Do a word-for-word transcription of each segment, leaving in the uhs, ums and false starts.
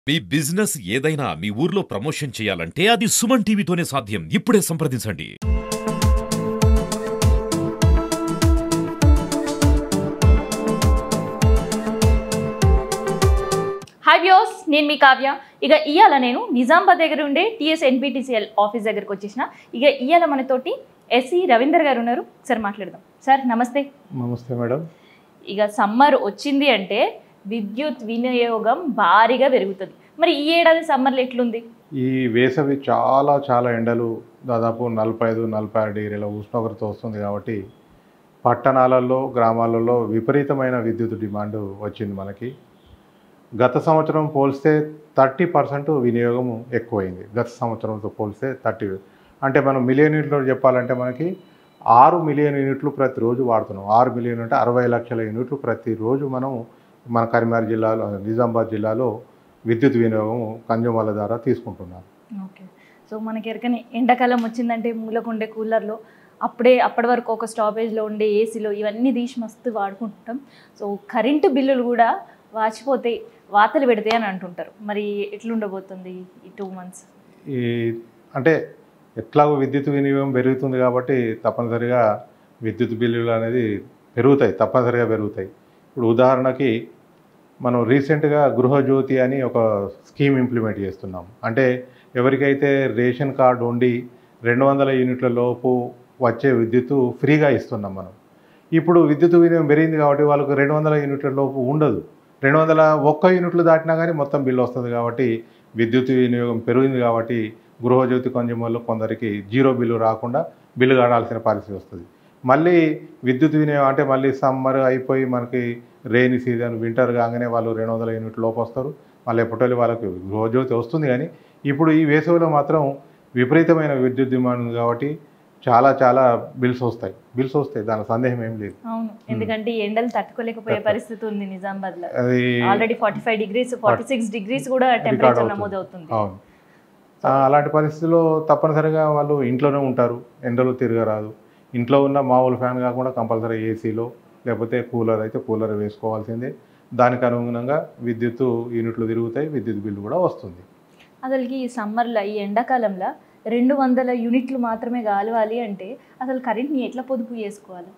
మీ business ఏదైనా మీ ఊర్లో promotion చేయాలంటే అది సుమన్ టీవీతోనే సాధ్యం. ఇప్పుడే సంప్రదించండి. హాయ్ వ్యూస్, నేను మీ కావ్య. ఇక ఇయాల నేను నిజామాబాద్ దగ్గర ఉండే టీఎస్ ఎన్పిటిసిఎల్ ఆఫీస్ దగ్గరకు వచ్చేసిన. ఇక ఇయాల మనతోటి ఎస్సి రవీందర్ గారు ఉన్నారు. ఒకసారి మాట్లాడదాం. సార్ నమస్తే. నమస్తే మేడం. ఇక సమ్మర్ వచ్చింది అంటే విద్యుత్ వినియోగం భారీగా పెరుగుతుంది. మరి ఈ ఏడాది సమ్మర్లో ఎట్లుంది? ఈ వేసవి చాలా చాలా ఎండలు, దాదాపు నలభై ఐదు నలభై ఆరు డిగ్రీల ఉష్ణోగ్రత వస్తుంది కాబట్టి పట్టణాలలో గ్రామాలలో విపరీతమైన విద్యుత్ డిమాండ్ వచ్చింది మనకి. గత సంవత్సరం పోలిస్తే థర్టీ పర్సెంట్ వినియోగం ఎక్కువైంది. గత సంవత్సరంతో పోలిస్తే థర్టీ అంటే మనం మిలియన్ యూనిట్లో చెప్పాలంటే మనకి ఆరు మిలియన్ యూనిట్లు ప్రతిరోజు వాడుతున్నాం. ఆరు మిలియన్ అంటే అరవై లక్షల యూనిట్లు ప్రతిరోజు మనం మన కరీంనగర్ జిల్లాలో, నిజామాబాద్ జిల్లాలో విద్యుత్ వినియోగం కన్జ్యూమర్ల ద్వారా తీసుకుంటున్నారు. ఓకే. సో మనకి ఎరకని ఎండాకాలం వచ్చిందంటే మూలకుండే కూలర్లో అప్పుడే అప్పటి వరకు ఒక స్టాపేజ్లో ఉండే ఏసీలో ఇవన్నీ తీసి మస్తు వాడుకుంటాం. సో కరెంటు బిల్లులు కూడా వాచిపోతాయి, వాతలు పెడతాయి అని అంటుంటారు. మరి ఎట్లుండబోతుంది ఈ టూ మంత్స్? ఈ అంటే ఎట్లాగో విద్యుత్ వినియోగం పెరుగుతుంది కాబట్టి తప్పనిసరిగా విద్యుత్ బిల్లులు అనేది పెరుగుతాయి, తప్పనిసరిగా పెరుగుతాయి. ఇప్పుడు ఉదాహరణకి మనం రీసెంట్గా గృహజ్యోతి అని ఒక స్కీమ్ ఇంప్లిమెంట్ చేస్తున్నాం. అంటే ఎవరికైతే రేషన్ కార్డు ఉండి రెండు వందల యూనిట్ల లోపు వచ్చే విద్యుత్తు ఫ్రీగా ఇస్తున్నాం మనం. ఇప్పుడు విద్యుత్ వినియోగం పెరిగింది కాబట్టి వాళ్ళకు రెండు వందల యూనిట్ల లోపు ఉండదు. రెండు వందల ఒక్క యూనిట్లు దాటినా కానీ మొత్తం బిల్లు వస్తుంది. కాబట్టి విద్యుత్ వినియోగం పెరిగింది కాబట్టి గృహజ్యోతి కన్జ్యూమర్లు కొందరికి జీరో బిల్లు రాకుండా బిల్లు కట్టాల్సిన పరిస్థితి వస్తుంది. మళ్ళీ విద్యుత్ వినియోగం అంటే మళ్ళీ సమ్మర్ అయిపోయి మనకి రెయినీ సీజన్ వింటర్ కాగానే వాళ్ళు రెండు వందల యూనిట్లు లోపు వస్తారు. మళ్ళీ ఎప్పటి వాళ్ళకి గృహజ్యోతి వస్తుంది. కానీ ఇప్పుడు ఈ వేసవిలో మాత్రం విపరీతమైన విద్యుత్ డిమాండ్ ఉంది కాబట్టి చాలా చాలా బిల్స్ వస్తాయి బిల్స్ వస్తాయి దాని సందేహం ఏం లేదు. అవును, ఎందుకంటే ఎండలు తట్టుకోలేకపోయే పరిస్థితి ఉంది నిజామాబాద్ లో. Already forty five degrees forty six degrees కూడా టెంపరేచర్ నమోదు అవుతుంది. అవును, అలాంటి పరిస్థితుల్లో తప్పనిసరిగా వాళ్ళు ఇంట్లోనే ఉంటారు, ఎండలు తిరగరాదు. ఇంట్లో ఉన్న మామూలు ఫ్యాన్ కాకుండా కంపల్సరీ ఏసీలో లేకపోతే కూలర్ అయితే కూలర్ వేసుకోవాల్సిందే. దానికి అనుగుణంగా విద్యుత్ యూనిట్లు తిరుగుతాయి, విద్యుత్ బిల్లు కూడా వస్తుంది. అసలుకి ఈ సమ్మర్లో ఈ ఎండాకాలంలో రెండు వందల యూనిట్లు మాత్రమే కావాలి అంటే అసలు కరెంట్ని ఎట్లా పొదుపు చేసుకోవాలి?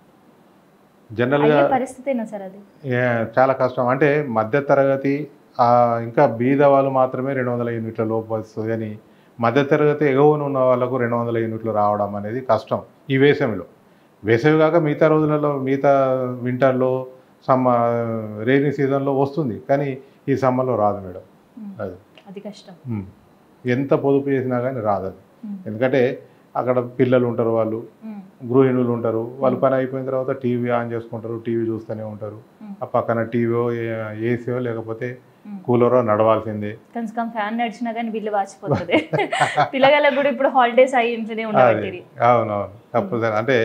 జనరల్గా పరిస్థితేనా సార్ అది? చాలా కష్టం. అంటే మధ్యతరగతి ఇంకా బీద వాళ్ళు మాత్రమే రెండు వందల యూనిట్ల లోపు వస్తుంది. కానీ మధ్యతరగతి ఎగువన ఉన్న వాళ్ళకు రెండు వందల యూనిట్లు రావడం అనేది కష్టం ఈ వేసవిలో. వేసవి కాక మిగతా రోజులలో, మిగతా వింటర్లో, సమ్మ రైనీ సీజన్లో వస్తుంది. కానీ ఈ సమ్మర్లో రాదు మేడం. అది అది కష్టం. ఎంత పొదుపు చేసినా కానీ రాదు అది. ఎందుకంటే అక్కడ పిల్లలు ఉంటారు, వాళ్ళు గృహిణులు ఉంటారు. వాళ్ళు పని అయిపోయిన తర్వాత టీవీ ఆన్ చేసుకుంటారు, టీవీ చూస్తూనే ఉంటారు. ఆ పక్కన టీవీయో ఏసీయో లేకపోతే కూలరో నడవాల్సిందే. కొంచెం ఫ్యాన్ నడిచినా కానీ బిల్లు వాచిపోతుంది. పిల్లగాళ్ళకు కూడా ఇప్పుడు హాలిడేస్ అయ్యి ఇంట్లోనే ఉండబట్టి. అవునవును, తప్పనిసరి. అంటే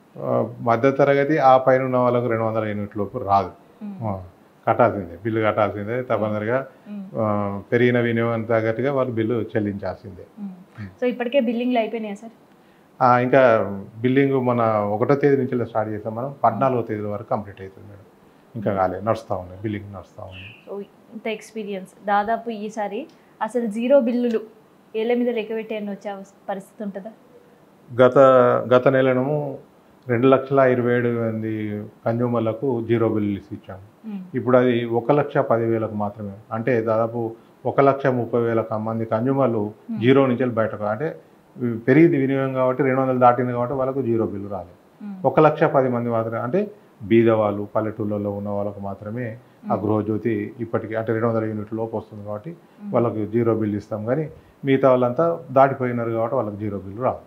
మధ్యతరగతి ఆ పైన ఉన్న వాళ్ళకు రెండు వందల యూనిట్ల లోపు రాదు, కట్టాల్సిందే, బిల్లు కట్టాల్సిందే. తప్పనిసరిగా పెరిగిన వినియోగం తగ్గట్టుగా వాళ్ళు బిల్లు చెల్లించాల్సిందే. సో ఇప్పటికే బిల్లింగ్లు అయిపోయినాయా సార్? ఇంకా బిల్లింగ్ మన ఒకటో తేదీ నుంచి స్టార్ట్ చేస్తాం మనం. పద్నాలుగో తేదీ వరకు కంప్లీట్ అవుతుంది మేడం. ఇంకా కాలేదు, నడుస్తూ ఉన్నాయి, బిల్లింగ్ నడుస్తూ ఉంది. సో ఇంత ఎక్స్పీరియన్స్ దాదాపు ఈసారి అసలు జీరో బిల్లులు ఏళ్ళ మీద లెక్క పెట్టి అని వచ్చే పరిస్థితి ఉంటుందా? గత గత నెలనేమో రెండు లక్షల ఇరవై ఏడు మంది కన్జ్యూమర్లకు జీరో బిల్లులు ఇచ్చాము. ఇప్పుడు అది ఒక లక్ష పదివేలకు మాత్రమే. అంటే దాదాపు ఒక లక్ష ముప్పై వేల మంది కన్జ్యూమర్లు జీరో నుంచి బయటకు, అంటే పెరిగింది వినియోగం కాబట్టి రెండు వందలు దాటింది కాబట్టి వాళ్ళకు జీరో బిల్లు రాలేదు. ఒక లక్ష పది మంది మాత్రమే, అంటే బీద వాళ్ళు, పల్లెటూళ్ళలో ఉన్న వాళ్ళకు మాత్రమే ఆ గృహజ్యోతి ఇప్పటికీ అంటే రెండు వందల యూనిట్ల లోపు వస్తుంది కాబట్టి వాళ్ళకు జీరో బిల్లు ఇస్తాం. కానీ మిగతా వాళ్ళంతా దాటిపోయినారు కాబట్టి వాళ్ళకి జీరో బిల్లు రాదు.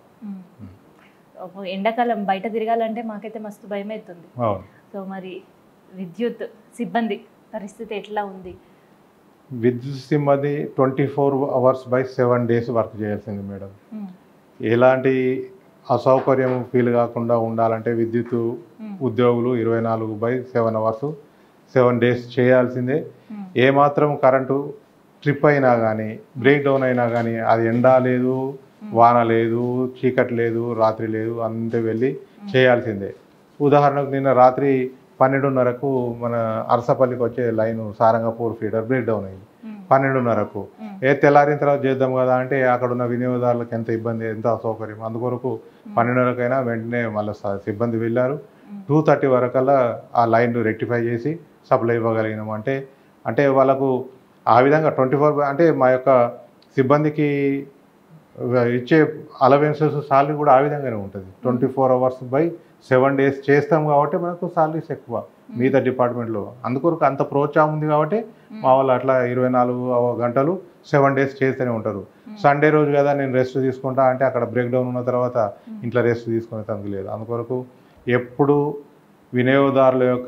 ఎండాకాలం బయట తిరగాలంటే మాకైతే మస్తు భయం అవుతుంది. సో మరి విద్యుత్ సిబ్బంది పరిస్థితి ఎట్లా ఉంది? విద్యుత్ సిబ్బంది twenty four hours by seven days work చేయాల్సింది మేడం. ఎలాంటి అసౌకర్యం ఫీల్ కాకుండా ఉండాలంటే విద్యుత్ ఉద్యోగులు ఇరవై నాలుగు by seven hours seven days చేయాల్సిందే. ఏమాత్రం కరెంటు ట్రిప్ అయినా కానీ, బ్రేక్ డౌన్ అయినా కానీ, అది ఎండా లేదు, వాన లేదు, చీకటి లేదు, రాత్రి లేదు, అంతే వెళ్ళి చేయాల్సిందే. ఉదాహరణకు నిన్న రాత్రి పన్నెండున్నరకు మన అరసపల్లికి వచ్చే line Sarangpur feeder breakdown అయింది. పన్నెండున్నరకు. ఏ తెల్లారిన తర్వాత చేద్దాం కదా అంటే అక్కడ ఉన్న వినియోగదారులకు ఎంత ఇబ్బంది, ఎంత అసౌకర్యం. అందుకొరకు పన్నెండున్నరకైనా వెంటనే మళ్ళీ సిబ్బంది వెళ్ళారు. టూ థర్టీ వరకల్లా ఆ లైన్ రెక్టిఫై చేసి సప్లై ఇవ్వగలిగినాం. అంటే అంటే వాళ్ళకు ఆ విధంగా ట్వంటీ ఫోర్ అంటే మా యొక్క సిబ్బందికి ఇచ్చే అలవెన్సెస్ సాలరీ కూడా ఆ విధంగానే ఉంటుంది. Twenty four hours by seven days చేస్తాం కాబట్టి మనకు సాలరీస్ ఎక్కువ మిగతా డిపార్ట్మెంట్లో. అందుకొరకు అంత ప్రోత్సాహం ఉంది కాబట్టి మా వాళ్ళు అట్లా ఇరవై నాలుగు గంటలు సెవెన్ డేస్ చేస్తూనే ఉంటారు. సండే రోజు కదా నేను రెస్ట్ తీసుకుంటా అంటే అక్కడ బ్రేక్ డౌన్ ఉన్న తర్వాత ఇంట్లో రెస్ట్ తీసుకునే తందుకు లేదు. అందుకొరకు ఎప్పుడు వినియోగదారుల యొక్క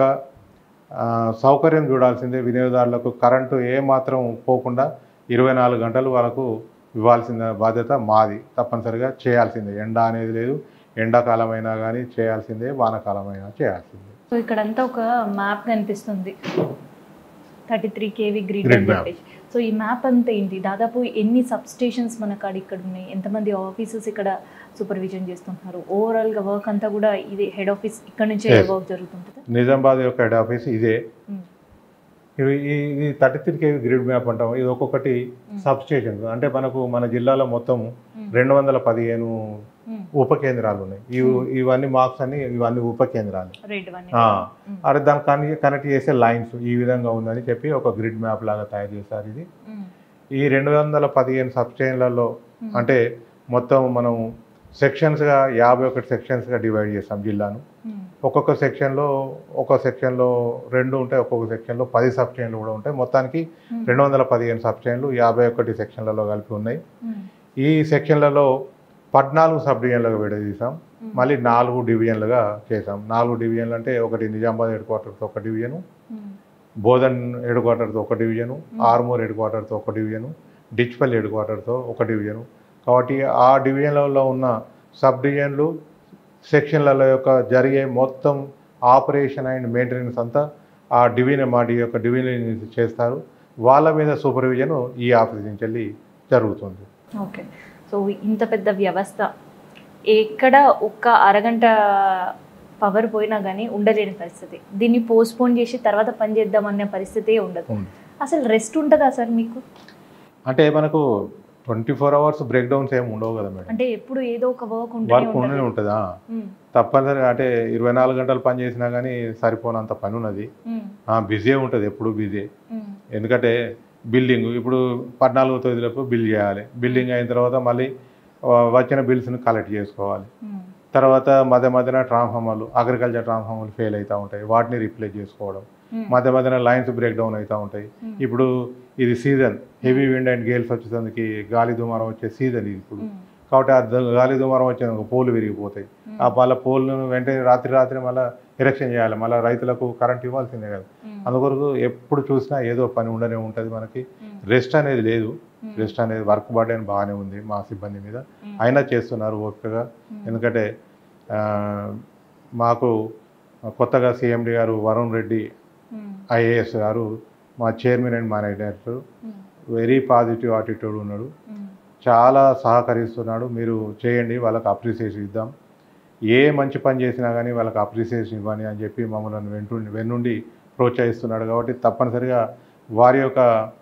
సౌకర్యం చూడాల్సిందే. వినియోగదారులకు కరెంటు ఏ మాత్రం పోకుండా ఇరవై నాలుగు గంటలు వాళ్ళకు ఇవ్వాల్సిన బాధ్యత మాది. తప్పనిసరిగా చేయాల్సిందే. ఎండ అనేది లేదు. ఎండాకాలం అయినా కానీ చేయాల్సిందే, వానాకాలం అయినా చేయాల్సిందే. సో ఇక్కడంతా ఒక మ్యాప్ కనిపిస్తుంది, thirty three KV grid Grid అని map. చెప్పేసి. సో ఈ మ్యాప్ అంతా ఏంటి, దాదాపు ఎన్ని సబ్ స్టేషన్స్ మన కాడ ఇక్కడ ఉన్నాయి, ఎంతమంది ఆఫీసర్స్ ఇక్కడ సూపర్విజన్ చేస్తుంటున్నారు, ఓవరాల్గా వర్క్ అంతా కూడా ఇది హెడ్ ఆఫీస్ ఇక్కడ నుంచే Yes. వర్క్ జరుగుతుంటుంది. నిజామాబాద్ యొక్క హెడ్ ఆఫీస్ ఇదే. Mm. ఇవి ఈ thirty three KV grid map అంటాం. ఇది ఒక్కొక్కటి సబ్ స్టేషన్స్. అంటే మనకు మన జిల్లాలో మొత్తం రెండు వందల పదిహేను Mm. ఉప కేంద్రాలు ఉన్నాయి. ఇవి ఇవన్నీ మార్క్స్ అని ఇవన్నీ ఉప కేంద్రాలు. Red one. ఆ, అదే దాన్ని కనెక్ట్ కనెక్ట్ చేసే లైన్స్ ఈ విధంగా ఉందని చెప్పి ఒక గ్రిడ్ మ్యాప్ లాగా తయారు చేశారు. ఇది ఈ రెండు వందల పదిహేను సబ్ స్టేషన్లలో అంటే మొత్తం మనం సెక్షన్స్గా యాభై ఒకటి సెక్షన్స్గా డివైడ్ చేస్తాం జిల్లాను. ఒక్కొక్క సెక్షన్లో ఒక సెక్షన్లో రెండు ఉంటాయి, ఒక్కొక్క సెక్షన్లో పది సబ్ స్టేషన్లు కూడా ఉంటాయి. మొత్తానికి రెండు వందల పదిహేను సబ్ స్టేషన్లు యాభై ఒకటి సెక్షన్లలో కలిపి ఉన్నాయి. ఈ సెక్షన్లలో పద్నాలుగు సబ్ డివిజన్లుగా విడదీసాం. మళ్ళీ నాలుగు డివిజన్లుగా చేసాం. నాలుగు డివిజన్లు అంటే ఒకటి నిజామాబాద్ హెడ్ క్వార్టర్తో ఒక డివిజను, బోధన్ హెడ్ క్వార్టర్తో ఒక డివిజను, ఆర్మూర్ హెడ్ క్వార్టర్తో ఒక డివిజను, డిచ్పల్లి హెడ్ క్వార్టర్తో ఒక డివిజను. కాబట్టి ఆ డివిజన్లలో ఉన్న సబ్ డివిజన్లు సెక్షన్లలో యొక్క జరిగే మొత్తం ఆపరేషన్ అండ్ మెయింటెనెన్స్ అంతా ఆ డివిజన్ మా యొక్క డివిజన్ చేస్తారు. వాళ్ళ మీద సూపర్విజన్ ఈ ఆఫీస్ నుంచి వెళ్ళి జరుగుతుంది. ఓకే. సో ఇంత పెద్ద వ్యవస్థ ఎక్కడ ఒక్క అరగంట పవర్ పోయినా కానీ ఉండలేని పరిస్థితి. దీన్ని పోస్ట్పోన్ చేసి తర్వాత పని చేద్దామనే పరిస్థితే ఉండదు. అసలు రెస్ట్ ఉంటుందా సార్ మీకు? అంటే మనకు twenty four hours breakdowns ఏమి ఉండవు కదా మేడం. అంటే ఎప్పుడు ఏదో ఒక వర్క్ వర్క్ ఉండనే ఉంటుందా? తప్పనిసరిగా అంటే ఇరవై నాలుగు గంటలు పని చేసినా కానీ సరిపోనంత పని ఉన్నది. బిజీ ఉంటుంది, ఎప్పుడు బిజీ. ఎందుకంటే బిల్డింగ్ ఇప్పుడు పద్నాలుగో తేదీలకు బిల్ చేయాలి. బిల్డింగ్ అయిన తర్వాత మళ్ళీ వచ్చిన బిల్స్ని కలెక్ట్ చేసుకోవాలి. తర్వాత మధ్య మధ్యన ట్రాన్స్ఫార్మర్లు, అగ్రికల్చర్ ట్రాన్స్ఫార్మర్లు ఫెయిల్ అవుతూ ఉంటాయి, వాటిని రీప్లేస్ చేసుకోవడం. మధ్య మధ్యన లైన్స్ బ్రేక్ డౌన్ అవుతూ ఉంటాయి. ఇప్పుడు ఇది season, heavy wind and gales వచ్చేసరికి గాలి దుమారం వచ్చే సీజన్ ఇది ఇప్పుడు. కాబట్టి ఆ గాలి దుమారం వచ్చేందుకు పోలు విరిగిపోతాయి. ఆ వాళ్ళ పోల్ను వెంటనే రాత్రి రాత్రి మళ్ళీ ఎరెక్షన్ చేయాలి. మళ్ళీ రైతులకు కరెంట్ ఇవ్వాల్సిందే కదా. అందుకొరకు ఎప్పుడు చూసినా ఏదో పని ఉండనే ఉంటుంది మనకి. రెస్ట్ అనేది లేదు. రెస్ట్ అనేది వర్క్ బర్డెన్ బాగానే ఉంది మా సిబ్బంది మీద. అయినా చేస్తున్నారు ఓపికగా. ఎందుకంటే మాకు కొత్తగా సిఎండి గారు వరుణ్ రెడ్డి ఐఏఎస్ గారు మా chairman and manager director, very positive attitude ఉన్నాడు. చాలా సహకరిస్తున్నాడు. మీరు చేయండి, వాళ్ళకి అప్రిసియేషన్ ఇద్దాం, ఏ మంచి పని చేసినా కానీ వాళ్ళకి అప్రిసియేషన్ ఇవ్వని అని చెప్పి మమ్మల్ని వెంటు వెన్నుండి ప్రోత్సహిస్తున్నాడు. కాబట్టి తప్పనిసరిగా వారి యొక్క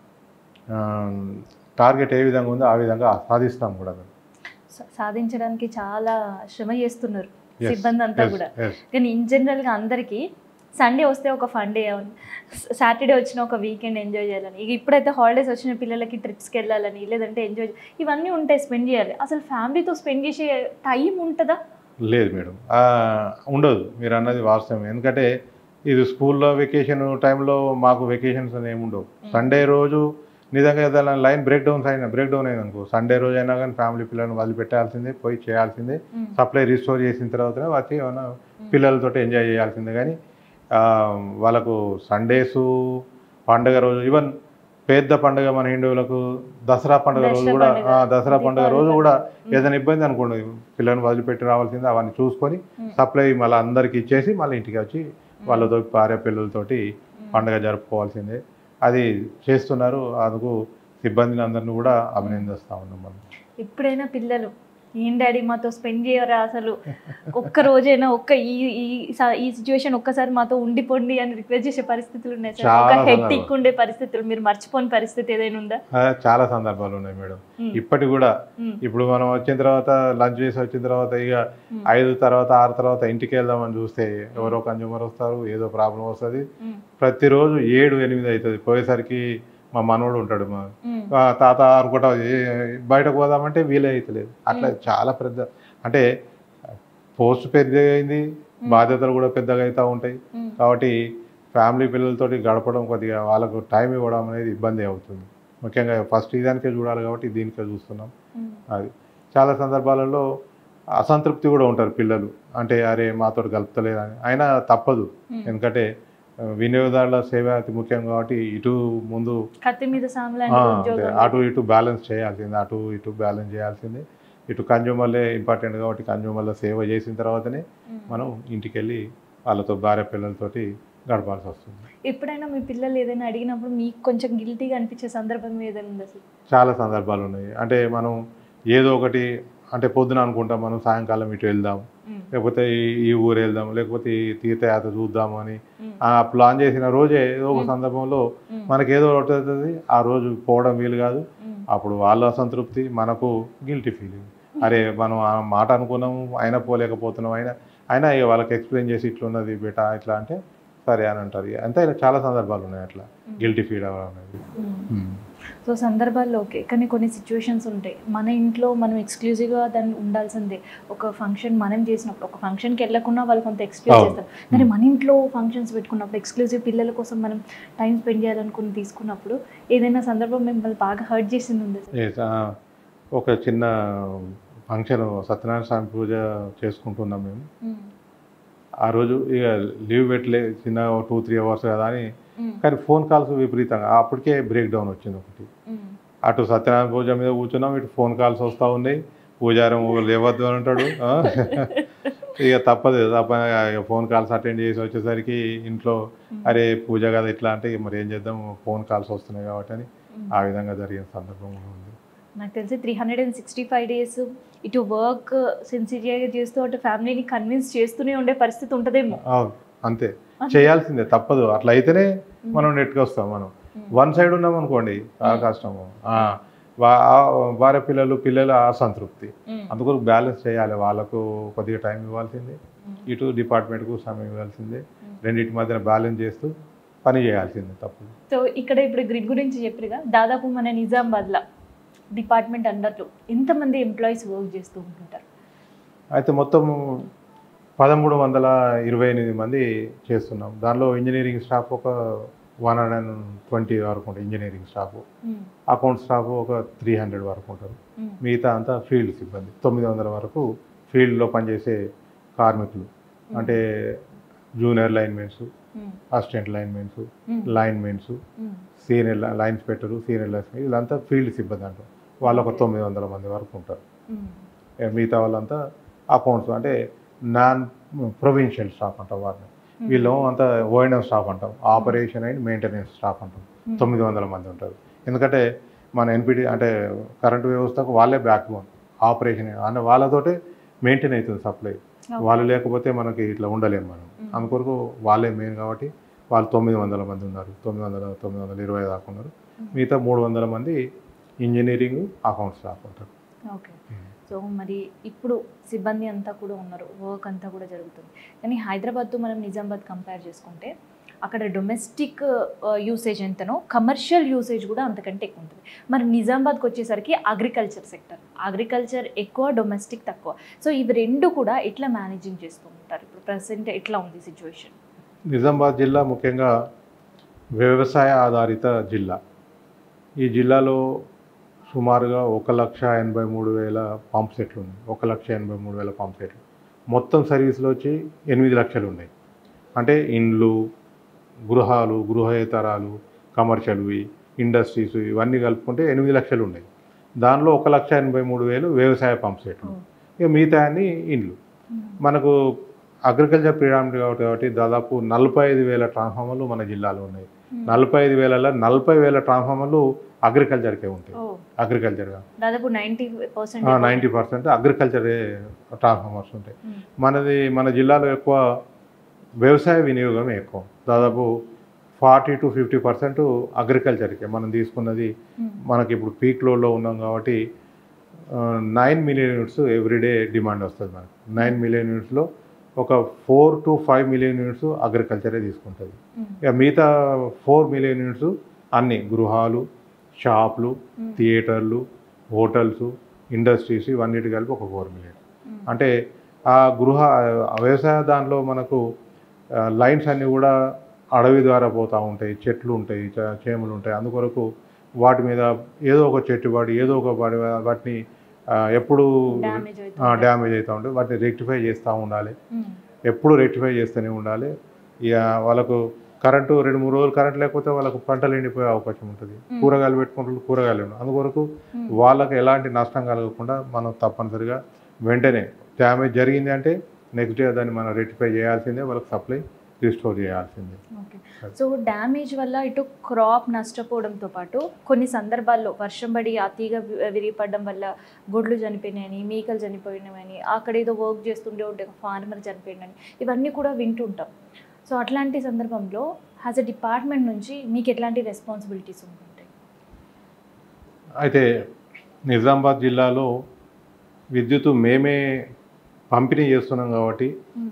టార్గెట్ ఏ విధంగా ఉందో ఆ విధంగా సాధిస్తాం కూడా. సాధించడానికి చాలా శ్రమ చేస్తున్నారు సిబ్బంది అంతా కూడా. కానీ ఇన్ జనరల్గా అందరికీ సండే వస్తే ఒక ఫన్ డే, సాటర్డే వచ్చిన ఒక వీకెండ్ ఎంజాయ్ చేయాలని, ఇక ఇప్పుడైతే హాలిడేస్ వచ్చిన పిల్లలకి ట్రిప్స్కి వెళ్ళాలని, లేదంటే ఎంజాయ్ ఇవన్నీ ఉంటాయి, స్పెండ్ చేయాలి. అసలు ఫ్యామిలీతో స్పెండ్ చేసే టైం ఉంటుందా? లేదు మేడం, ఉండదు. మీరు అన్నది వాస్తవం. ఎందుకంటే ఇది స్కూల్లో వెకేషన్ టైంలో మాకు వెకేషన్స్ ఏమి ఉండవు. సండే రోజు నిజంగా ఏదైనా లైన్ బ్రేక్ డౌన్స్ అయినా బ్రేక్ డౌన్ అయింది అనుకో, సండే రోజు అయినా కానీ ఫ్యామిలీ పిల్లల్ని వదిలిపెట్టాల్సిందే, పోయి చేయాల్సిందే. సప్లై రిస్టోర్ చేసిన తర్వాతనే వచ్చి ఏమైనా పిల్లలతో ఎంజాయ్ చేయాల్సిందే. కానీ వాళ్ళకు సండేసు, పండుగ రోజు, ఈవెన్ పెద్ద పండుగ మన హిందువులకు దసరా పండుగ రోజు కూడా, దసరా పండుగ రోజు కూడా ఏదైనా ఇబ్బంది అనుకోండి, పిల్లల్ని వదిలిపెట్టి రావాల్సిందే. అవన్నీ చూసుకొని సప్లై మళ్ళీ అందరికి ఇచ్చేసి మళ్ళీ ఇంటికి వచ్చి వాళ్ళతో భార్య పిల్లలతోటి పండుగ జరుపుకోవాల్సిందే. అది చేస్తున్నారు. అందుకు సిబ్బందిని అందరినీ కూడా అభినందిస్తూ ఉన్నాం మనం. ఎప్పుడైనా పిల్లలు ఏం డాడీ మాతో స్పెండ్ చేయరా అసలు ఒక్క రోజైనా ఒక్క ఈ ఈ స- ఈ సిచ్యువేషన్ ఒక్కసారి మాతో ఉండిపోండి అని రిక్వెస్ట్ చేసే పరిస్థితులు ఉన్నాయి సార్. ఒక చాలా హెడ్ సందర్భాలు. ఉండే పరిస్థితులు మీరు మర్చిపోని పరిస్థితి ఏదైనా ఉందా? ఆ, చాలా సందర్భాలు ఉన్నాయి మేడం. మ్మ్. ఇప్పటికి కూడా మ్మ్. ఇప్పుడు మనం వచ్చిన తర్వాత లంచ్ చేసి వచ్చిన తర్వాత ఇక మ్మ్. ఐదు తర్వాత ఆరు తర్వాత ఇంటికి వెళ్దామని చూస్తే ఎవరో కన్జ్యూమర్ వస్తారు, ఏదో ప్రాబ్లం వస్తుంది. మ్మ్. ప్రతిరోజు ఏడు ఎనిమిది అవుతుంది. పోయేసరికి మా మనోడు ఉంటాడు, మా మ్మ్. ఆ, తాత అనుకుంటా ఏ- బయటకు పోదామంటే వీలే అవుతలేదు. అట్లా చాలా పెద్ద అంటే పోస్ట్ పెద్దగా అయింది, బాధ్యతలు కూడా పెద్దగా అవుతూ ఉంటాయి. మ్మ్. కాబట్టి ఫ్యామిలీ పిల్లలతోటి గడపడం కొద్దిగా వాళ్ళకు టైం ఇవ్వడం అనేది ఇబ్బంది అవుతుంది. ముఖ్యంగా ఫస్ట్ ఇదానికే చూడాలి కాబట్టి దీనికే చూస్తున్నాం. మ్మ్. అది చాలా సందర్భాలలో అసంతృప్తి కూడా ఉంటారు పిల్లలు. అంటే అరే మాతో కలుపుతలేదని అయినా తప్పదు. మ్మ్. ఎందుకంటే ఆ, వినియోగదారుల సేవ అతి ముఖ్యం కాబట్టి ఇటు ముందు కత్తి మీద సాము ఆ, లాంటి అంటే ఉద్యోగం. అటు ఇటు బ్యాలెన్స్ చేయాల్సిందే. అటు ఇటు బ్యాలెన్స్ చేయాల్సిందే. ఇటు కన్జ్యూమర్లే ఇంపార్టెంట్ కాబట్టి కన్జ్యూమర్ల సేవ చేసిన తర్వాతనే మ్మ్. మనం ఇంటికి వెళ్ళి వాళ్ళతో భార్య పిల్లలతోటి గడపాల్సి వస్తుంది. ఎప్పుడైనా మీ పిల్లలు ఏదైనా అడిగినప్పుడు మీకు కొంచెం గిల్టీగా అనిపించే సందర్భం ఏదైనా ఉందా సార్? చాలా సందర్భాలు ఉన్నాయి. అంటే మనం ఏదో ఒకటి అంటే పొద్దున అనుకుంటాం మనం సాయంకాలం ఇటు వెళ్దాం, మ్మ్. లేకపోతే ఈ- ఈ ఊరు వెళ్దాం, లేకపోతే ఈ తీర్థయాత్ర చూద్దాము అని మ్మ్. ఆ ప్లాన్ చేసిన రోజే ఏదో ఒక సందర్భంలో మ్మ్. మనకి ఏదో ఒకటి అవుతుంది. ఆ రోజు పోవడం వీలు కాదు. మ్మ్. అప్పుడు వాళ్ళ అసంతృప్తి, మనకు గిల్టీ ఫీలింగ్. అరే మనం ఆ మాట అనుకున్నాము అయినా పోలేకపోతున్నాం, అయినా అయినా ఇక వాళ్ళకి ఎక్స్ప్లెయిన్ చేసి ఇట్లున్నది బేటా ఇట్లా అంటే సరే అని అంటారు. ఇక అంతే ఇలా చాలా సందర్భాలు ఉన్నాయి అట్లా గిల్టీ ఫీల్ అవ్వడం అనేది. మ్మ్. సో సందర్భాల్లో ఓకే, కానీ కొన్ని సిచ్యువేషన్స్ ఉంటాయి మన ఇంట్లో మనం ఎక్స్క్లూజివ్గా దాన్ని ఉండాల్సిందే. ఒక ఫంక్షన్ మనం చేసినప్పుడు ఒక ఫంక్షన్కి వెళ్ళకుండా వాళ్ళు కొంత ఎక్స్క్లూజ్ అవును. చేస్తారు, కానీ మన ఇంట్లో ఫంక్షన్స్ పెట్టుకున్నప్పుడు ఎక్స్క్లూజివ్ పిల్లల కోసం మనం టైం స్పెండ్ చేయాలనుకుని తీసుకున్నప్పుడు ఏదైనా సందర్భం మిమ్మల్ని బాగా హర్ట్ చేసింది ఉంది సార్? Yes, ఆ, ఒక చిన్న ఫంక్షన్ సత్యనారాయణ స్వామి పూజ చేసుకుంటున్నాం మేము. ఆ రోజు ఇక లీవ్ పెట్టలే, చిన్న టూ త్రీ అవర్స్ కదా అని. కానీ ఫోన్ కాల్స్ విపరీతంగా అప్పటికే బ్రేక్ డౌన్ వచ్చింది ఒకటి. అటు సత్యనారాయణ పూజ మీద కూర్చున్నాం, ఇటు ఫోన్ కాల్స్ వస్తూ ఉన్నాయి. పూజారం లేవద్దు అని అంటాడు. ఆ, ఇక తప్పదు తప్ప ఇక ఫోన్ కాల్స్ అటెండ్ చేసి వచ్చేసరికి ఇంట్లో అరే పూజ కదా ఇట్లా అంటే ఇక మరి ఏం చేద్దాం, ఫోన్ కాల్స్ వస్తున్నాయి కాబట్టి అని ఆ విధంగా జరిగిన సందర్భం కూడా ఉంది. నాకు తెలిసి three hundred and sixty five days ఇటు వర్క్ సిన్సియర్గా చేస్తూ అటు ఫ్యామిలీని కన్విన్స్ చేస్తూనే ఉండే పరిస్థితి ఉంటుందేమో. అవును, అంతే చేయాల్సిందే, తప్పదు. అట్లా అయితేనే మనం నెట్గా వస్తాం. మనం వన్ సైడ్ ఉన్నాం అనుకోండి చాలా కష్టము. ఆ, వా- ఆ భార్య పిల్లలు పిల్లల అసంతృప్తి, అందుకు బ్యాలెన్స్ చేయాలి. వాళ్ళకు కొద్దిగా టైం ఇవ్వాల్సిందే, ఇటు డిపార్ట్మెంట్కు సమయం ఇవ్వాల్సిందే. రెండింటి మధ్యన బ్యాలెన్స్ చేస్తూ పని చేయాల్సిందే, తప్పదు. సో ఇక్కడ ఇప్పుడు గ్రిడ్ గురించి చెప్పారుగా, దాదాపు మన నిజామాబాద్లో డిపార్ట్మెంట్ అండర్లో ఎంతమంది ఎంప్లాయీస్ వర్క్ చేస్తూ ఉంటుంటారు? అయితే మొత్తం పదమూడు వందల ఇరవై ఎనిమిది మంది చేస్తున్నాం. దానిలో ఇంజనీరింగ్ స్టాఫ్ ఒక వన్ హండ్రెడ్ అండ్ ట్వంటీ వరకు ఉంటుంది. ఇంజనీరింగ్ స్టాఫ్, అకౌంట్ స్టాఫ్ ఒక త్రీ హండ్రెడ్ వరకు ఉంటారు. మిగతా అంతా ఫీల్డ్ సిబ్బంది తొమ్మిది వందల వరకు ఫీల్డ్లో పనిచేసే కార్మికులు. అంటే junior linemens, assistant linemens, linemens, senior lines పెట్టరు, సీనియర్ లైన్స్, వీళ్ళంతా ఫీల్డ్ సిబ్బంది అంటారు. వాళ్ళు ఒక తొమ్మిది వందల మంది వరకు ఉంటారు. మిగతా వాళ్ళంతా అకౌంట్స్ అంటే నాన్ ప్రొవిన్షియల్ స్టాఫ్ అంటాం వారిని. వీళ్ళు అంతా ఓఎన్ఎం స్టాఫ్ అంటాం, ఆపరేషన్ అండ్ మెయింటెనెన్స్ స్టాఫ్ అంటాం. తొమ్మిది వందల మంది ఉంటారు. ఎందుకంటే మన ఎన్పిటి అంటే కరెంటు వ్యవస్థకు వాళ్ళే బ్యాక్ బోన్. ఆపరేషన్ అంటే వాళ్ళతోటే మెయింటైన్ అవుతుంది సప్లై. వాళ్ళు లేకపోతే మనకి ఇట్లా ఉండలేము మనం. అందుకొరకు వాళ్ళే మెయిన్ కాబట్టి వాళ్ళు తొమ్మిది వందల మంది ఉన్నారు. తొమ్మిది వందల తొమ్మిది వందల ఇరవై దాకా ఉన్నారు. మిగతా మూడు వందల మంది ఇంజనీరింగ్ అకౌంట్ స్టాఫ్ ఉంటారు. ఓకే. సో మరి ఇప్పుడు సిబ్బంది అంతా కూడా ఉన్నారు, వర్క్ అంతా కూడా జరుగుతుంది. కానీ హైదరాబాద్తో మనం నిజామాబాద్ కంపేర్ చేసుకుంటే అక్కడ డొమెస్టిక్ యూసేజ్ ఎంతనో కమర్షియల్ యూసేజ్ కూడా అంతకంటే ఎక్కువ ఉంటుంది. మరి నిజామాబాద్కి వచ్చేసరికి అగ్రికల్చర్ సెక్టర్, అగ్రికల్చర్ ఎక్కువ, డొమెస్టిక్ తక్కువ. సో ఇవి రెండు కూడా ఎట్లా మేనేజింగ్ చేస్తూ ఉంటారు? ఇప్పుడు ప్రజెంట్ ఎట్లా ఉంది సిచ్యువేషన్? నిజామాబాద్ జిల్లా ముఖ్యంగా వ్యవసాయ ఆధారిత జిల్లా. ఈ జిల్లాలో సుమారుగా ఒక లక్ష ఎనభై మూడు వేల పంప్ సెట్లు ఉన్నాయి. ఒక లక్ష ఎనభై మూడు వేల పంప్ సెట్లు. మొత్తం సర్వీసులు వచ్చి ఎనిమిది లక్షలు ఉన్నాయి. అంటే ఇండ్లు, గృహాలు, గృహేతరాలు, కమర్షియల్వి, ఇండస్ట్రీస్ ఇవన్నీ కలుపుకుంటే ఎనిమిది లక్షలు ఉన్నాయి. దానిలో ఒక లక్ష ఎనభై మూడు వేలు వ్యవసాయ పంప్ సెట్లు, ఇక మిగతా అన్ని ఇండ్లు. మనకు అగ్రికల్చర్ ప్రిడామినెంట్ కాబట్టి దాదాపు నలభై ఐదు వేల ట్రాన్స్ఫార్మర్లు మన జిల్లాలో ఉన్నాయి. నలభై ఐదు వేలలో నలభై వేల ట్రాన్స్ఫార్మర్లు అగ్రికల్చర్కే ఉంటాయి. ఓ అగ్రికల్చర్గా దాదాపు నైంటీ పర్సెంట్ నైంటీ పర్సెంట్ అగ్రికల్చరే ట్రాన్స్ఫార్మర్స్ ఉంటాయి. మనది మన జిల్లాలో ఎక్కువ వ్యవసాయ వినియోగమే ఎక్కువ, దాదాపు ఫార్టీ టు ఫిఫ్టీ పర్సెంట్ అగ్రికల్చర్కే మనం తీసుకున్నది. మనకి ఇప్పుడు పీక్ లోడ్లో ఉన్నాం కాబట్టి nine million units everyday demand వస్తుంది మనకి. నైన్ మిలియన్ యూనిట్స్లో ఒక four to five million units అగ్రికల్చరే తీసుకుంటుంది. ఇక మిగతా ఫోర్ మిలియన్ యూనిట్స్ అన్ని గృహాలు, షాపులు, థియేటర్లు, హోటల్స్, ఇండస్ట్రీస్ ఇవన్నిటి కలిపి ఒక ఫోర్ మిలియన్. అంటే ఆ గృహ వ్యవసాయ దాంట్లో మనకు లైన్స్ అన్నీ కూడా అడవి ద్వారా పోతూ ఉంటాయి, చెట్లు ఉంటాయి, చేమలు ఉంటాయి. అందుకొరకు వాటి మీద ఏదో ఒక చెట్టు పడి ఏదో ఒక పడి వాటిని ఎప్పుడు డ్యామేజ్ అవుతూ ఉంటాయి. వాటిని రెక్టిఫై చేస్తూ ఉండాలి, ఎప్పుడు రెక్టిఫై చేస్తూనే ఉండాలి. ఇక వాళ్ళకు కరెంటు రెండు మూడు రోజులు కరెంట్ లేకపోతే వాళ్ళకు పంటలు ఎండిపోయే అవకాశం ఉంటుంది. కూరగాయలు పెట్టుకుంటారు, కూరగాయలు ఉండవు. అందుకొరకు వాళ్ళకి ఎలాంటి నష్టం కలగకుండా మనం తప్పనిసరిగా వెంటనే డ్యామేజ్ జరిగింది అంటే నెక్స్ట్ డే దాన్ని మనం రెక్టిఫై చేయాల్సిందే, వాళ్ళకి సప్లై రిస్టోర్ చేయాల్సిందే. ఓకే. సో డ్యామేజ్ వల్ల ఇటు క్రాప్ నష్టపోవడంతో పాటు కొన్ని సందర్భాల్లో వర్షం పడి అతిగా విరిగిపడడం వల్ల గొడ్లు చనిపోయినాయని, మేకలు చనిపోయినాయని, అక్కడ ఏదో వర్క్ చేస్తుండే ఉంటే ఒక ఫార్మర్ చనిపోయినాయని ఇవన్నీ కూడా వింటుంటాం. సో అట్లాంటి సందర్భంలో యాజ్ అ డిపార్ట్మెంట్ నుంచి మీకు ఎట్లాంటి రెస్పాన్సిబిలిటీస్ ఉంటుంటాయి? అయితే నిజామాబాద్ జిల్లాలో విద్యుత్ మేమే పంపిణీ చేస్తున్నాం కాబట్టి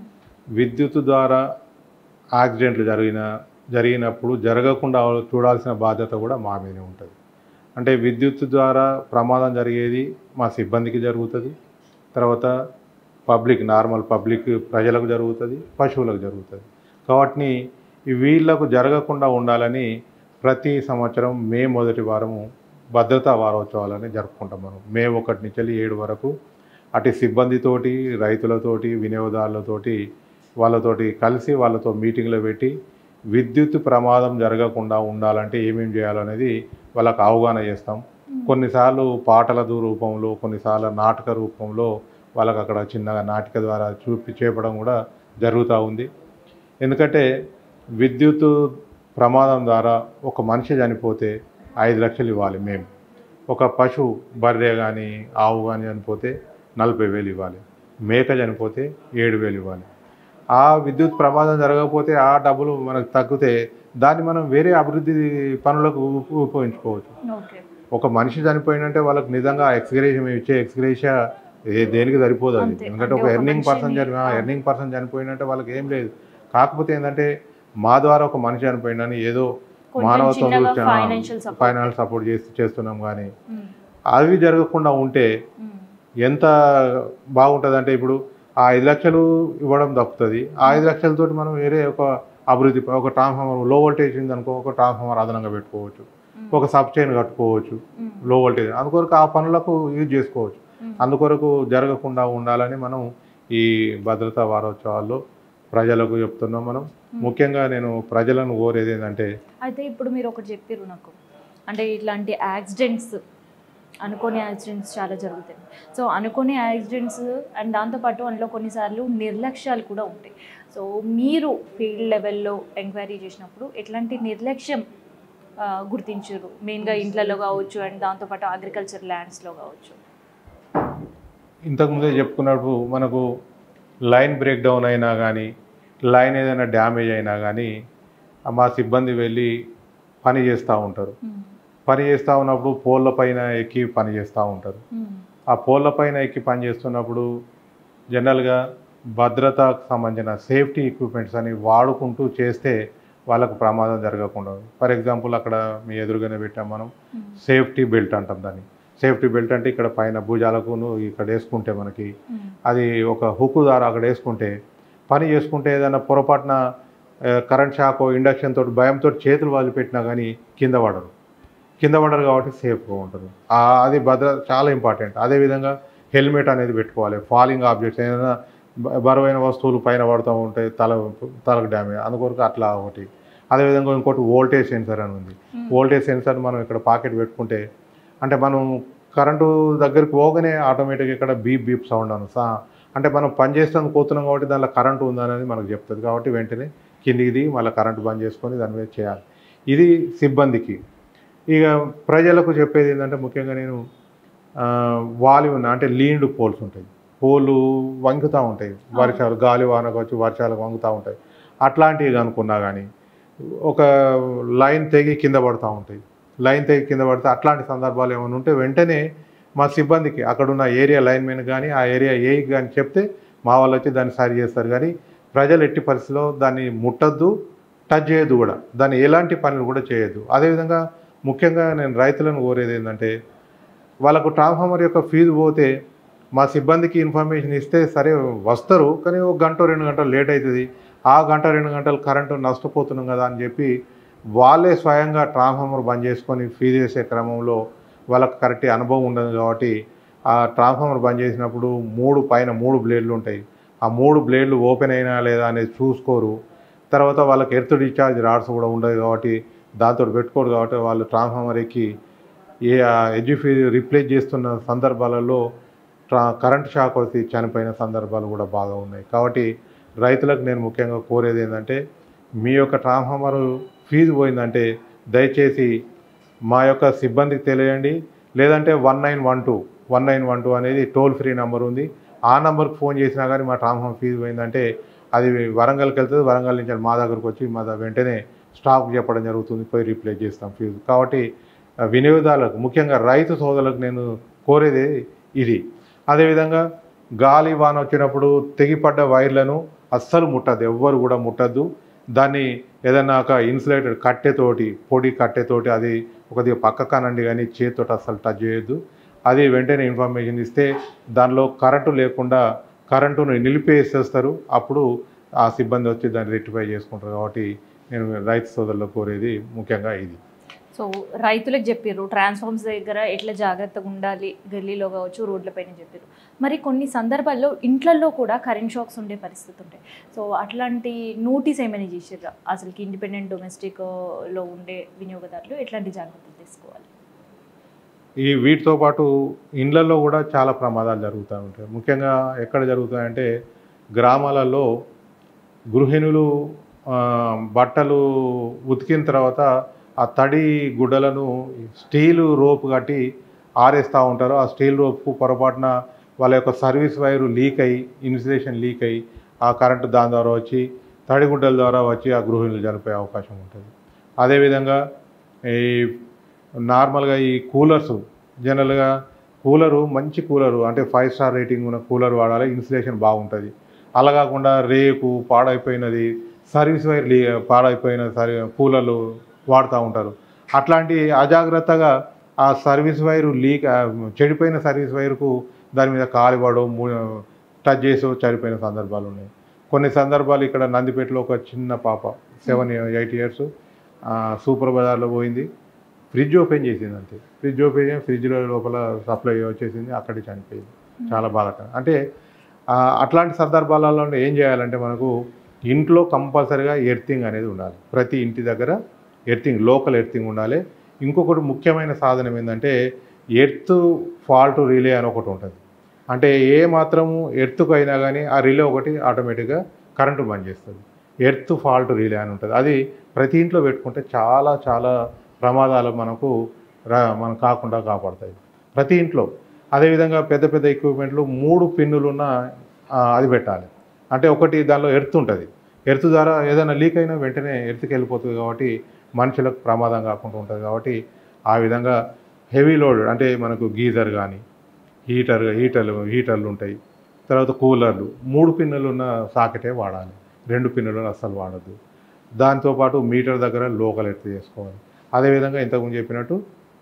విద్యుత్ ద్వారా యాక్సిడెంట్లు జరిగిన జరిగినప్పుడు జరగకుండా చూడాల్సిన బాధ్యత కూడా మా మీదే ఉంటుంది. అంటే విద్యుత్ ద్వారా ప్రమాదం జరిగేది మా సిబ్బందికి జరుగుతుంది, తర్వాత పబ్లిక్ నార్మల్ పబ్లిక్ ప్రజలకు జరుగుతుంది, పశువులకు జరుగుతుంది. కాబట్టి వీళ్లకు జరగకుండా ఉండాలని ప్రతి సంవత్సరం మే మొదటి వారము భద్రతా వారోత్సవాలని జరుపుకుంటాం. మనం మే ఒకటి నుంచి ఏడు వరకు అటు సిబ్బందితోటి, రైతులతోటి, వినియోగదారులతోటి వాళ్ళతోటి కలిసి వాళ్ళతో మీటింగ్లో పెట్టి విద్యుత్ ప్రమాదం జరగకుండా ఉండాలంటే ఏమేమి చేయాలనేది వాళ్ళకు అవగాహన చేస్తాం. కొన్నిసార్లు పాటల రూపంలో, కొన్నిసార్లు నాటక రూపంలో వాళ్ళకు అక్కడ చిన్నగా నాటిక ద్వారా చూపి చేపడం కూడా జరుగుతూ ఉంది. ఎందుకంటే విద్యుత్ ప్రమాదం ద్వారా ఒక మనిషి చనిపోతే ఐదు లక్షలు ఇవ్వాలి మేము, ఒక పశువు బర్రె కానీ ఆవు కానీ చనిపోతే నలభై వేలు ఇవ్వాలి, మేక చనిపోతే ఏడు వేలు ఇవ్వాలి. ఆ విద్యుత్ ప్రమాదం జరగకపోతే ఆ డబ్బులు మనకు తగ్గితే దాన్ని మనం వేరే అభివృద్ధి పనులకు ఉపయోగించుకోవచ్చు. ఒక మనిషి చనిపోయినంటే వాళ్ళకి నిజంగా ఎక్స్గ్రేషియా మేము ఇచ్చే ఎక్స్గ్రేషియా ఏ దేనికి సరిపోదు అది. ఎందుకంటే ఒక ఎర్నింగ్ పర్సన్ చని ఎర్నింగ్ పర్సన్ చనిపోయినంటే వాళ్ళకి ఏం లేదు. కాకపోతే ఏంటంటే మా ద్వారా ఒక మనిషి చనిపోయిందని ఏదో మానవత్వం దృష్ట్యా ఫైనాన్షియల్ సపోర్ట్ చేసి చేస్తున్నాం. కానీ అవి జరగకుండా ఉంటే ఎంత బాగుంటుంది అంటే ఇప్పుడు ఆ ఐదు లక్షలు ఇవ్వడం తప్పుతుంది. ఆ ఐదు లక్షలతో మనం వేరే ఒక అభివృద్ధి, ఒక ట్రాన్స్ఫార్మర్ లో వోల్టేజ్ ఉందనుకో ఒక ట్రాన్స్ఫార్మర్ అదనంగా పెట్టుకోవచ్చు, ఒక సబ్ చైన్ కట్టుకోవచ్చు లో వోల్టేజ్, అందుకొరకు ఆ పనులకు యూజ్ చేసుకోవచ్చు. అందుకొరకు జరగకుండా ఉండాలని మనం ఈ భద్రతా వారోత్సవాల్లో ప్రజలకు చెప్తున్నాం. మనం ముఖ్యంగా నేను ప్రజలను కోరేది ఏంటంటే, అయితే ఇప్పుడు మీరు ఒకటి చెప్పారు నాకు, అంటే ఇట్లాంటి యాక్సిడెంట్స్ అనుకోని యాక్సిడెంట్స్ చాలా జరుగుతాయి. సో అనుకోని యాక్సిడెంట్స్ అండ్ దాంతోపాటు అందులో కొన్నిసార్లు నిర్లక్ష్యాలు కూడా ఉంటాయి. సో మీరు ఫీల్డ్ లెవెల్లో ఎంక్వైరీ చేసినప్పుడు ఎట్లాంటి నిర్లక్ష్యం గుర్తించారు, మెయిన్గా ఇంట్లలో కావచ్చు అండ్ దాంతోపాటు అగ్రికల్చర్ ల్యాండ్స్లో కావచ్చు? ఇంతకుముందే చెప్పుకున్నప్పుడు మనకు లైన్ బ్రేక్ డౌన్ అయినా కానీ, లైన్ ఏదైనా డ్యామేజ్ అయినా కానీ మా సిబ్బంది వెళ్ళి పని చేస్తూ ఉంటారు. పని చేస్తూ ఉన్నప్పుడు పోల్ల పైన ఎక్కి పని చేస్తూ ఉంటారు. ఆ పోల్ల పైన ఎక్కి పని చేస్తున్నప్పుడు జనరల్గా భద్రతకు సంబంధించిన సేఫ్టీ ఎక్విప్మెంట్స్ అని వాడుకుంటూ చేస్తే వాళ్ళకు ప్రమాదం జరగకుండా. ఫర్ ఎగ్జాంపుల్ అక్కడ మీ ఎదురుగానే పెట్టాం మనం సేఫ్టీ బెల్ట్ అంటాం దాన్ని. సేఫ్టీ బెల్ట్ అంటే ఇక్కడ పైన భుజాలకును ఇక్కడ వేసుకుంటే మనకి అది ఒక హుక్ ద్వారా అక్కడ వేసుకుంటే పని చేసుకుంటే ఏదైనా పొరపాటున కరెంట్ షాక్ ఇండక్షన్ తోటి భయంతో చేతులు వాళ్ళు పెట్టినా కానీ కింద పడరు కింద పడరు కాబట్టి సేఫ్గా ఉంటుంది. అది భద్రత చాలా ఇంపార్టెంట్. అదేవిధంగా హెల్మెట్ అనేది పెట్టుకోవాలి. ఫాలింగ్ ఆబ్జెక్ట్స్ ఏదైనా బరువైన వస్తువులు పైన పడుతూ ఉంటాయి, తల తలకు డ్యామేజ్, అందుకొరకు అట్లా ఒకటి. అదేవిధంగా ఇంకోటి వోల్టేజ్ సెన్సర్ అని ఉంది. వోల్టేజ్ సెన్సర్ మనం ఇక్కడ పాకెట్ పెట్టుకుంటే అంటే మనం కరెంటు దగ్గరికి పోగానే ఆటోమేటిక్గా ఇక్కడ బీప్ బీప్ సౌండ్ అను సా అంటే మనం పని చేస్తాను పోతున్నాం కాబట్టి దానిలో కరెంటు ఉందనేది మనకు చెప్తుంది. కాబట్టి వెంటనే కిందికి దిగి మళ్ళీ కరెంటు బంద్ చేసుకొని దాని మీద చేయాలి. ఇది సిబ్బందికి. ఇక ప్రజలకు చెప్పేది ఏంటంటే ముఖ్యంగా నేను వాలి ఉన్న అంటే లీన్డ్ పోల్స్ ఉంటాయి, పోలు వంగుతూ ఉంటాయి, వర్షాలు గాలి వానకు వచ్చి వర్షాలకు వంగుతూ ఉంటాయి. అట్లాంటివి అనుకున్నా కానీ ఒక లైన్ తెగి కింద పడుతూ ఉంటాయి, లైన్ తెగి కింద పడితే అట్లాంటి సందర్భాలు ఏమైనా ఉంటే వెంటనే మా సిబ్బందికి అక్కడున్న ఏరియా లైన్మెన్ కానీ ఆ ఏరియా ఏకి కానీ చెప్తే మా వాళ్ళు వచ్చి దాన్ని సరి చేస్తారు. కానీ ప్రజలు ఎట్టి పరిస్థితిలో దాన్ని ముట్టద్దు, టచ్ చేయొద్దు, కూడా దాన్ని ఎలాంటి పనులు కూడా చేయొద్దు. అదేవిధంగా ముఖ్యంగా నేను రైతులను కోరేది ఏంటంటే వాళ్ళకు ట్రాన్స్ఫార్మర్ యొక్క ఫీజు పోతే మా సిబ్బందికి ఇన్ఫర్మేషన్ ఇస్తే సరే వస్తారు, కానీ ఒక గంట రెండు గంటలు లేట్ అవుతుంది, ఆ గంట రెండు గంటలు కరెంటు నష్టపోతున్నాం కదా అని చెప్పి వాళ్ళే స్వయంగా ట్రాన్స్ఫార్మర్ బంద్ చేసుకొని ఫీజు చేసే క్రమంలో వాళ్ళకు కరెక్ట్ అనుభవం ఉండదు. కాబట్టి ఆ ట్రాన్స్ఫార్మర్ బంద్ చేసినప్పుడు మూడు పైన మూడు బ్లేడ్లు ఉంటాయి, ఆ మూడు బ్లేడ్లు ఓపెన్ అయినా లేదా అనేది చూసుకోరు. తర్వాత వాళ్ళకి ఎర్త్ డిశ్చార్జ్ రాడ్స్ కూడా ఉండదు కాబట్టి దాంతో పెట్టుకోరు. కాబట్టి వాళ్ళు ట్రాన్స్ఫార్మర్ ఎక్కి ఏ ఎడ్జ్ ఫీజు రీప్లేస్ చేస్తున్న సందర్భాలలో ట్రా కరెంట్ షాక్ వచ్చి చనిపోయిన సందర్భాలు కూడా బాగా ఉన్నాయి. కాబట్టి రైతులకు నేను ముఖ్యంగా కోరేది ఏంటంటే మీ యొక్క ట్రాన్స్ఫార్మర్ ఫీజు పోయిందంటే దయచేసి మా యొక్క సిబ్బందికి తెలియండి, లేదంటే one nine one two one nine one two అనేది టోల్ ఫ్రీ నెంబర్ ఉంది, ఆ నెంబర్కి ఫోన్ చేసినా కానీ మా ట్రాన్స్ఫార్మర్ ఫీజు పోయిందంటే అది వరంగల్కి వెళ్తుంది, వరంగల్ నుంచి మా దగ్గరకు వచ్చి మా వెంటనే స్టాక్ చెప్పడం జరుగుతుంది, పోయి రీప్లేస్ చేస్తాం ఫీజు. కాబట్టి వినియోగదారులకు ముఖ్యంగా రైతు సోదరులకు నేను కోరేది ఇది. అదేవిధంగా గాలి వాన వచ్చినప్పుడు తెగిపడ్డ వైర్లను అస్సలు ముట్టద్దు, ఎవ్వరు కూడా ముట్టద్దు. దాన్ని ఏదైనా ఒక ఇన్సులేటెడ్ కట్టెతోటి పొడి కట్టెతోటి అది ఒకది పక్క కానండి కానీ చేతితోటి అస్సలు టచ్ చేయొద్దు. అది వెంటనే ఇన్ఫర్మేషన్ ఇస్తే దానిలో కరెంటు లేకుండా కరెంటును నిలిపేసేస్తారు, అప్పుడు ఆ సిబ్బంది వచ్చి దాన్ని రెక్టిఫై చేసుకుంటారు. కాబట్టి నేను రైతు సోదరులకు కోరేది ముఖ్యంగా ఇది. సో రైతులకు చెప్పారు ట్రాన్స్ఫార్మర్స్ దగ్గర ఎట్లా జాగ్రత్తగా ఉండాలి, గల్లీలో కావచ్చు రోడ్లపైన చెప్పారు. మరి కొన్ని సందర్భాల్లో ఇంట్లలో కూడా కరెంట్ షాక్స్ ఉండే పరిస్థితి ఉంటాయి. సో అట్లాంటి నోటీస్ ఏమైనా చేసారా అసలుకి ఇండిపెండెంట్ డొమెస్టిక్లో ఉండే వినియోగదారులు ఎట్లాంటి జాగ్రత్తలు తీసుకోవాలి? ఈ వీటితో పాటు ఇండ్లలో కూడా చాలా ప్రమాదాలు జరుగుతూ ఉంటాయి. ముఖ్యంగా ఎక్కడ జరుగుతాయంటే గ్రామాలలో గృహిణులు బట్టలు ఉతికిన తర్వాత ఆ తడి గుడ్డలను స్టీలు రోప్ కట్టి ఆరేస్తూ ఉంటారు. ఆ స్టీల్ రోప్కు పొరపాటున వాళ్ళ యొక్క సర్వీస్ వైరు లీక్ అయ్యి ఇన్సులేషన్ లీక్ అయ్యి ఆ కరెంటు దాని ద్వారా వచ్చి తడిగుడ్డల ద్వారా వచ్చి ఆ గృహిణులు చనిపోయే అవకాశం ఉంటుంది. అదేవిధంగా ఈ నార్మల్గా ఈ కూలర్స్ జనరల్గా కూలరు మంచి కూలరు అంటే ఫైవ్ స్టార్ రేటింగ్ ఉన్న కూలర్ వాడాలి, ఇన్సులేషన్ బాగుంటుంది. అలా కాకుండా రేకు పాడైపోయినది సర్వీస్ వైర్ లీ పాడైపోయిన సరి కూలర్లు వాడుతూ ఉంటారు. అట్లాంటి అజాగ్రత్తగా ఆ సర్వీస్ వైరు లీక్ చెడిపోయిన సర్వీస్ వైరుకు దాని మీద కాలిపడడం టచ్ చేసి చనిపోయిన సందర్భాలు ఉన్నాయి. కొన్ని సందర్భాలు ఇక్కడ నందిపేటలో ఒక చిన్న పాప సెవెన్ ఎయిట్ ఇయర్స్ సూపర్ బజార్లో పోయింది, ఫ్రిడ్జ్ ఓపెన్ చేసింది అంతే, ఫ్రిడ్జ్ ఓపెన్ చేసి ఫ్రిడ్జ్లో లోపల సప్లై వచ్చేసింది, అక్కడికి చనిపోయింది. చాలా బాధాకరం. అంటే అట్లాంటి సందర్భాలలో ఏం చేయాలంటే మనకు ఇంట్లో కంపల్సరీగా ఎర్తింగ్ అనేది ఉండాలి, ప్రతి ఇంటి దగ్గర ఎర్తింగ్ లోకల్ ఎర్తింగ్ ఉండాలి. ఇంకొకటి ముఖ్యమైన సాధనం ఏంటంటే ఎర్త్ ఫాల్ట్ రిలే అని ఒకటి ఉంటుంది. అంటే ఏ మాత్రము ఎర్త్కు అయినా కానీ ఆ రిలే ఒకటి ఆటోమేటిక్గా కరెంటు బంద్ చేస్తుంది. ఎర్త్ ఫాల్ట్ రిలే అని ఉంటుంది, అది ప్రతి ఇంట్లో పెట్టుకుంటే చాలా చాలా ప్రమాదాలు మనకు రా మనం కాకుండా కాపాడుతాయి ప్రతి ఇంట్లో. అదేవిధంగా పెద్ద పెద్ద ఎక్విప్మెంట్లు మూడు పిన్నులున్న అది పెట్టాలి. అంటే ఒకటి దానిలో ఎర్త్ ఉంటుంది, ఎర్త్ ద్వారా ఏదైనా లీక్ అయినా వెంటనే ఎర్త్కి వెళ్ళిపోతుంది కాబట్టి మనుషులకు ప్రమాదం కాకుండా ఉంటుంది. కాబట్టి ఆ విధంగా హెవీ లోడ్ అంటే మనకు గీజర్ కానీ హీటర్ హీటర్లు హీటర్లు ఉంటాయి, తర్వాత కూలర్లు మూడు పిన్నులు ఉన్న సాకెటే వాడాలి, రెండు పిన్నులు అస్సలు వాడద్దు. దాంతోపాటు మీటర్ దగ్గర లోకల్ ఎర్త్ చేసుకోవాలి. అదేవిధంగా ఇంతకుముందు చెప్పినట్టు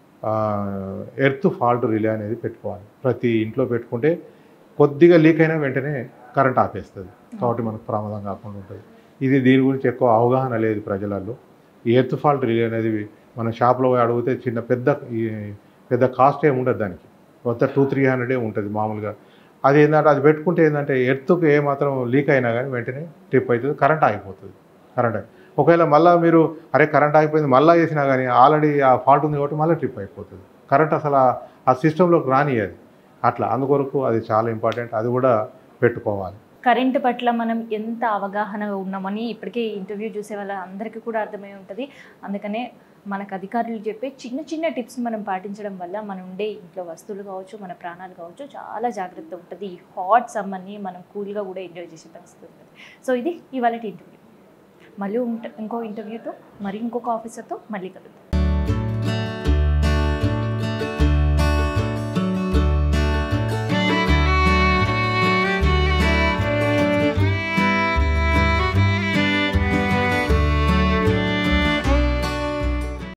ఎర్త్ ఫాల్ట్ రిలే అనేది పెట్టుకోవాలి, ప్రతి ఇంట్లో పెట్టుకుంటే కొద్దిగా లీక్ అయినా వెంటనే కరెంట్ ఆపేస్తుంది కాబట్టి మనకు ప్రమాదం కాకుండా ఉంటుంది. ఇది దీని గురించి ఎక్కువ అవగాహన లేదు ప్రజలలో. ఈ ఎర్త్ ఫాల్ట్ రిలే అనేది మన షాప్లో అడిగితే చిన్న పెద్ద పెద్ద కాస్ట్ ఏమి ఉండదు, దానికి కొత్త టూ త్రీ హండ్రెడే ఉంటుంది మామూలుగా. అది ఏంటంటే అది పెట్టుకుంటే ఏంటంటే ఎర్త్కు ఏమాత్రం లీక్ అయినా కానీ వెంటనే ట్రిప్ అవుతుంది, కరెంట్ ఆగిపోతుంది. కరెంట్ ఒకవేళ మళ్ళీ మీరు అరే కరెంట్ ఆగిపోయింది మళ్ళీ వేసినా కానీ ఆల్రెడీ ఆ ఫాల్ట్ ఉంది కాబట్టి మళ్ళీ ట్రిప్ అయిపోతుంది, కరెంట్ అసలు ఆ సిస్టంలోకి రానియది. అట్లా అందుకొరకు అది చాలా ఇంపార్టెంట్, అది కూడా పెట్టుకోవాలి. కరెంటు పట్ల మనం ఎంత అవగాహన ఉన్నామని ఇప్పటికే ఇంటర్వ్యూ చూసే వాళ్ళ అందరికీ కూడా అర్థమై ఉంటుంది. అందుకనే మనకు అధికారులు చెప్పే చిన్న చిన్న టిప్స్ మనం పాటించడం వల్ల మన ఉండే ఇంట్లో వస్తువులు కావచ్చు, మన ప్రాణాలు కావచ్చు, చాలా జాగ్రత్త ఉంటుంది. ఈ హాట్ సమ్మర్ని మనం కూల్గా కూడా ఎంజాయ్ చేసే పరిస్థితి ఉంటుంది. సో ఇది ఇవాళ ఇంటర్వ్యూ. మళ్ళీ ఇంకో ఇంటర్వ్యూతో మరి ఇంకొక ఆఫీసర్తో మళ్ళీ కలుద్దాం.